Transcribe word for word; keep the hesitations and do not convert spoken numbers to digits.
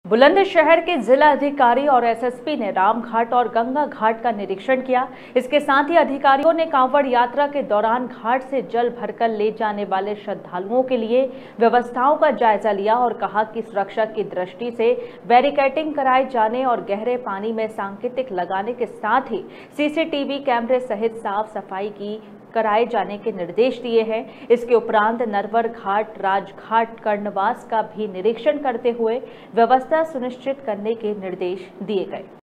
बुलंदशहर के जिला अधिकारी और एसएसपी ने रामघाट और गंगा घाट का निरीक्षण किया। इसके साथ ही अधिकारियों ने कांवड़ यात्रा के दौरान घाट से जल भरकर ले जाने वाले श्रद्धालुओं के लिए व्यवस्थाओं का जायजा लिया और कहा कि सुरक्षा की दृष्टि से बैरिकेडिंग कराए जाने और गहरे पानी में सांकेतिक लगाने के साथ ही सीसीटीवी कैमरे सहित साफ सफाई की कराए जाने के निर्देश दिए हैं। इसके उपरांत नरवर घाट, राजघाट, कर्णवास का भी निरीक्षण करते हुए व्यवस्था सुनिश्चित करने के निर्देश दिए गए।